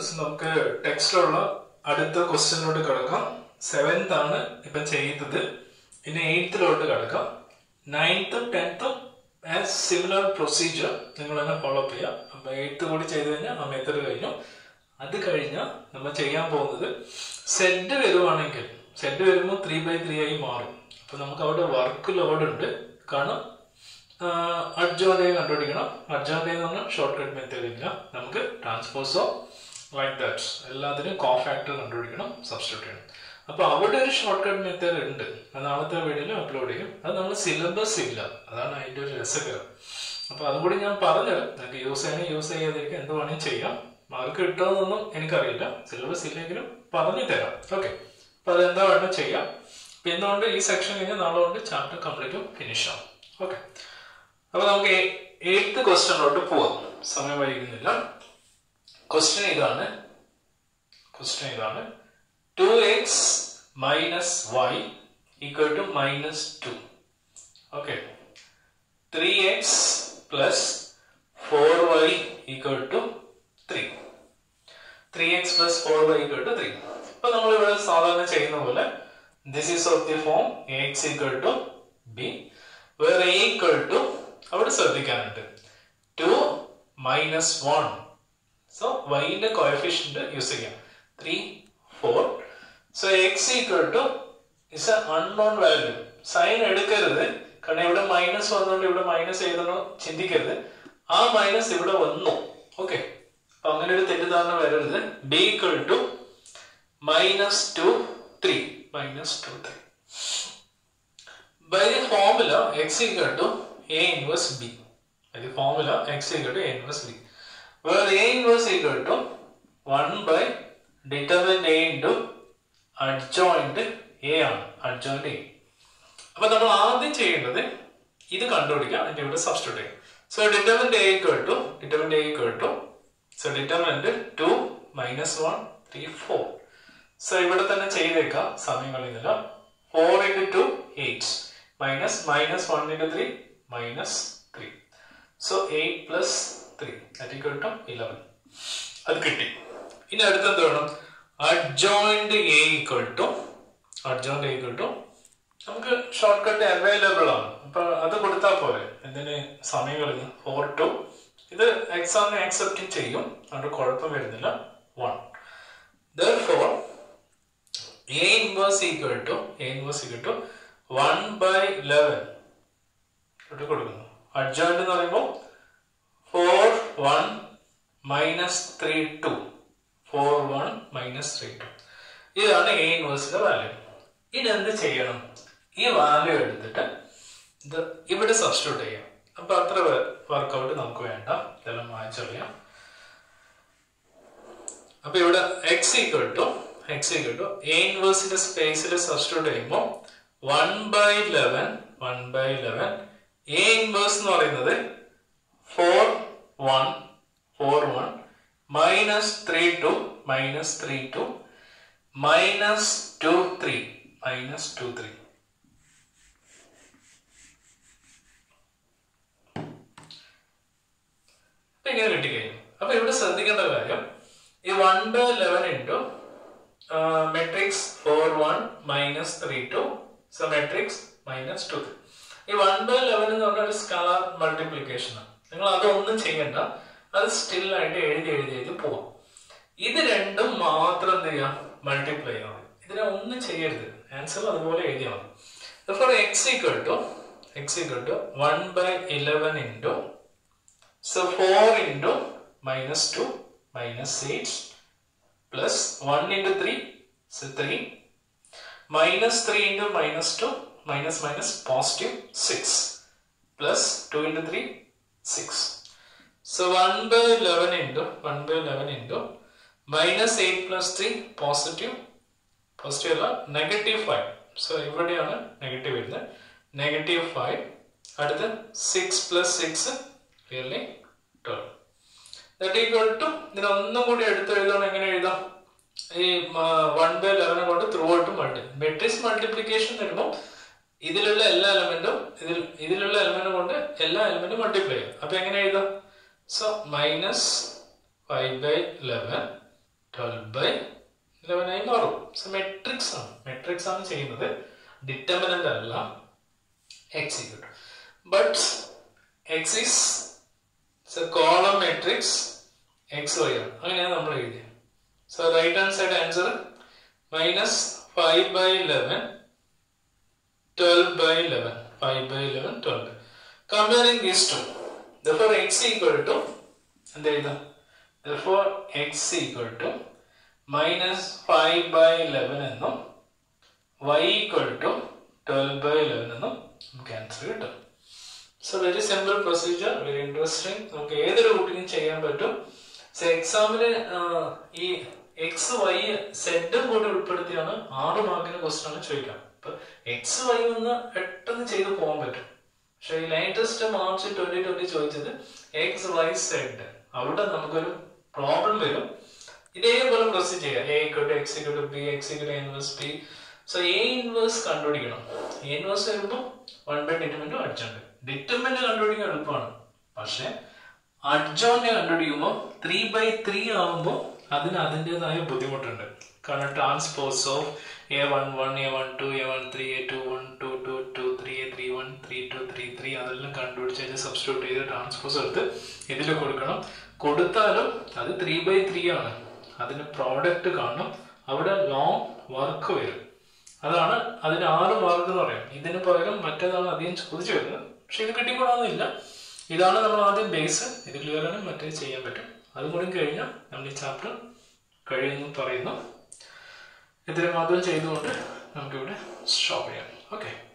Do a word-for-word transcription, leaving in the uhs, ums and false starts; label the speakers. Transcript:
Speaker 1: നമുക്ക് ടെക്സ്റ്റിലുള്ള അടുത്ത ക്വസ്റ്റ്യനിലോട്ട് കിടക്കാം. സെവൻത് ആണ് ഇപ്പൊ ചെയ്തത്. ഇനി എയ്ത്തിലോട്ട് കിടക്കാം. നയൻത്തും ടെൻത്തും ആസ് സിമിലർ പ്രൊസീജിയർ നിങ്ങൾ തന്നെ ഫോളോ അപ്പ് ചെയ്യാം. അപ്പൊ എയ്ത്ത് കൂടി ചെയ്ത് കഴിഞ്ഞാൽ ആ മെത്തേഡ് കഴിഞ്ഞു. അത് കഴിഞ്ഞാൽ നമ്മൾ ചെയ്യാൻ പോകുന്നത് സെറ്റ് വരുവാണെങ്കിൽ സെറ്റ് വരുമ്പോൾ ത്രീ ബൈ ത്രീ ആയി മാറും. അപ്പൊ നമുക്ക് അവിടെ വർക്ക് ലോഡ് ഉണ്ട്. കാരണം അഡ്ജോയിന്റ് കണ്ടുപിടിക്കണം. അഡ്ജോയിന്റ് എന്ന് പറഞ്ഞാൽ ഷോർട്ട് കട്ട് മെത്തേഡ് ഇല്ല. നമുക്ക് ട്രാൻസ്പോസോ ലൈക്ക് ദാറ്റ് എല്ലാത്തിനും കോ ഫാക്ടർ കണ്ടുപിടിക്കണം, സബ്സ്റ്റിറ്റ്യൂട്ട് ചെയ്യണം. അപ്പൊ അവിടെ ഒരു ഷോർട്ട് കട്ട് മെത്തേഡ് ഉണ്ട്. അത് നാളത്തെ വീഡിയോയിൽ അപ്ലോഡ് ചെയ്യും. അത് നമ്മൾ സിലബസ് ഇല്ല, അതാണ് അതിന്റെ ഒരു രസകരം. അപ്പൊ അതും കൂടി ഞാൻ പറഞ്ഞത് നിങ്ങൾക്ക് യൂസ് ചെയ്യാനും യൂസ് ചെയ്യാതിരിക്കും എന്ത് വേണമെങ്കിൽ ചെയ്യാം. മാർക്ക് കിട്ടുമെന്നൊന്നും എനിക്കറിയില്ല, സിലബസ് ഇല്ലെങ്കിലും പറഞ്ഞു തരാം. ഓക്കെ, അപ്പൊ അതെന്താ വേണം ചെയ്യാം. അപ്പൊ എന്തുകൊണ്ട് ഈ സെക്ഷൻ കഴിഞ്ഞാൽ നാളെ കൊണ്ട് ചാപ്റ്റർ കംപ്ലീറ്റും ഫിനിഷ് ആവും. ഓക്കെ, അപ്പൊ നമുക്ക് എയ്ത്ത് ക്വസ്റ്റ്യനിലോട്ട് പോവാം. സമയം വൈകുന്നില്ല. ക്വസ്റ്റ്യൻ ഇതാണ് ക്വസ്റ്റ്യൻ ഇതാണ് two x minus y equal to minus two. Okay, three x plus four y equal to three. Three x plus four y equal to three. അപ്പൊ നമ്മൾ ഇവിടെ സാധാരണ ചെയ്യുന്ന പോലെ this is of the form x equal to b, where a equal to അവിടെ ശ്രദ്ധിക്കാനുണ്ട് two minus one. So വൈന്റെ coefficient use ചെയ്യാം. Three four. So x equal to is a unknown value. Sign എടുക്കരുത്, കാരണം ഇവിടെ മൈനസ് വന്നുകൊണ്ട് ഇവിടെ minus എഴുതണോ ചിന്തിക്കരുത്. ആ മൈനസ് ഇവിടെ വന്നു. ഓക്കെ, അപ്പൊ അങ്ങനെ ഒരു തെറ്റിദ്ധാരണ വരരുത്. B equal to minus two three minus two three. By the formula x equal to a inverse b. By the formula x equal to a inverse b, where a inverse equal to one by determinant a into adjoint a ആണ്. adjoint a. അപ്പൊ നമ്മൾ ആദ്യം ചെയ്യേണ്ടത് ഇത് കണ്ടുപിടിക്കാം, എന്നിട്ട് ഇവിടെ substitute ചെയ്യാം. So determinant a equal to determinant a equal to so determinant two minus one three four. So ഇവിടെ തന്നെ ചെയ്തേക്കാം, സമയം കളയുന്നില്ല. four into two eight minus minus one into three minus three. So eight plus three that equal to eleven. അത് കിട്ടി. ഇനി അടുത്ത എന്ത് വേണം? adjoint a equal to adjoint a equal to നമുക്ക് ഷോർട്ട് കട്ട് അവൈലബിൾ ആണ്. അപ്പൊ അത് കൊടുത്താൽ പോലെ എന്തിന് സമയം കളഞ്ഞു. ഫോർ ടു ഇത് എക്സാമിന് ആക്സെപ്റ്റ് ചെയ്യും, അതുകൊണ്ട് കുഴപ്പം വരുന്നില്ല. One. Therefore a inverse equal to a inverse equal to one by eleven ഇവിടെ കൊടുക്കുന്നു. അഡ്ജോയിന്റ് എന്ന് പറയുമ്പോൾ four one minus three two four one minus three two ഇതാണ് എ ഇൻവേഴ്സിന്റെ വാല്യൂ. ഇനി എന്ത് ചെയ്യണം? ഈ വാല്യൂ എടുത്തിട്ട് ഇത് ഇവിടെ സബ്സ്റ്റിറ്റ്യൂട്ട് ചെയ്യാം. അപ്പൊ അത്ര വർക്കൗട്ട് നമുക്ക് വേണ്ട, ഇതെല്ലാം വായിച്ചറിയാം. അപ്പൊ ഇവിടെ x equal to x equal to a ഇൻവേഴ്സിന്റെ സ്പേസിൽ സബ്സ്റ്റിറ്റ്യൂട്ട് ചെയ്യുമ്പോൾ one by eleven one by eleven a inverse എന്ന് പറയുന്നത് four one four one minus three two minus three two minus two three minus two three. ഇങ്ങനെ കിട്ടിക്കഴിഞ്ഞു. അപ്പൊ ഇവിടെ ശ്രദ്ധിക്കേണ്ട കാര്യം ഈ one by eleven into matrix four one minus three two so matrix minus two three. ഈ one by eleven എന്ന് പറഞ്ഞ ഒരു സ്കാലർ മൾട്ടിപ്ലിക്കേഷൻ ആണ്. നിങ്ങൾ അതൊന്നും ചെയ്യണ്ട, അത് സ്റ്റിൽ ആയിട്ട് എഴുതി എഴുതി എഴുതി പോവാം. ഇത് രണ്ടും മാത്രം എന്ത് ചെയ്യാം? മൾട്ടിപ്ലൈ ചെയ്യണം. ഇതിനെ ഒന്നും ചെയ്യരുത്, ആൻസർ അതുപോലെ എഴുതിയാൽ മതി. therefore x equal to x equal to one by eleven into so four into minus two minus eight plus one into three so three minus three into minus two minus minus positive six plus two into three six. So one by eleven into one by eleven into minus eight plus three positive positive അല്ല negative five. So ഇവിടെയാണ് negative വരുന്നത്. negative five. അടുത്ത six plus six really twelve. That equal to ഇതിനെ ഒന്നും കൂടി എടുത്ത് എഴുതണം. എങ്ങനെ എഴുതാം? ഈ one by eleven കൊണ്ട് throughout multi matrix multiplication വരുമ്പോൾ ഇതിലുള്ള എല്ലാ എലമെന്റും ഇതിൽ ഇതിലുള്ള എലമെന്റ് കൊണ്ട് എല്ലാ എലമെന്റും മൾട്ടിപ്ലൈ ചെയ്യും. അപ്പൊ എങ്ങനെ എഴുതാം? So minus five by eleven twelve by eleven ആയി മാറും. സോ മെട്രിക്സ് ആണ് മെട്രിക്സ് ആണ് ചെയ്യുന്നത്, ഡിറ്റർമിനന്റ് അല്ല. X equal to but x is column matrix x y ആണ്, അങ്ങനെയാണ് നമ്മൾ എഴുതിയത്. So right hand side answer minus five by eleven twelve by eleven, five by eleven, twelve. Comparing these two, therefore x equal to, and therefore x equal to minus five by eleven and y equal to twelve by eleven and cancel it. So very simple procedure, very interesting. Okay, either routine cheyan pattum. So exam le ee x y z code ulpeduthiyana six mark question aanu choikam. X y ഒന്ന് പെട്ടെന്ന് ചെയ്ത് പോകാൻ പറ്റും. പക്ഷെ ഈ line test March twenty twenty ചോദിച്ചത് x y z, അവിടെ നമുക്കൊരു പ്രോബ്ലം വരും. ഇതേപോലെ പ്രൊസീഡ് ചെയ്യാം. A equal to x equal to b, x equal to a inverse b. So a inverse കണ്ടുപിടിക്കണം. എ ഇൻവേഴ്സ് വരുമ്പോൾ one by determinant adjoint. Determinant കണ്ടുപിടിക്കാൻ എളുപ്പമാണ്, പക്ഷെ അഡ്ജോയിന്റ് കണ്ടുപിടിക്കുമ്പോൾ ത്രീ ബൈ ത്രീ ആകുമ്പോൾ അതിന് അതിൻ്റെതായ ബുദ്ധിമുട്ടുണ്ട്. കാരണം transpose of A one one, a one two, a one three, a two one, two two two, three a three one, three two three three അതെല്ലാം കണ്ടുപിടിച്ച് സബ്സ്റ്റിറ്റ്യൂട്ട് ചെയ്ത് ട്രാൻസ്പോസ് എടുത്ത് ഇതിൽ കൊടുക്കണം. കൊടുത്താലും അത് ത്രീ ബൈ ത്രീ ആണ്, അതിന് പ്രോഡക്റ്റ് കാണണം, അവിടെ ലോങ് വർക്ക് വരും. അതാണ് അതിന് ആറ് മാർക്ക് എന്ന് പറയാം. ഇതിന് പകരം മറ്റേതാണ് അധികം ചോദിച്ചു വരുന്നത്, പക്ഷെ ഇത് കിട്ടിക്കൂടാന്നില്ല. ഇതാണ് നമ്മൾ ആദ്യം ബേസ്. ഇത് ക്ലിയർ ആണ്, മറ്റേ ചെയ്യാൻ പറ്റും. അതുകൂടി കഴിഞ്ഞാൽ നമ്മൾ ഈ ചാപ്റ്റർ കഴിയുന്നു പറയുന്നു. ഇത്രയും മാത്രം ചെയ്തുകൊണ്ട് നമുക്കിവിടെ സ്റ്റോപ്പ് ചെയ്യാം. ഓക്കെ.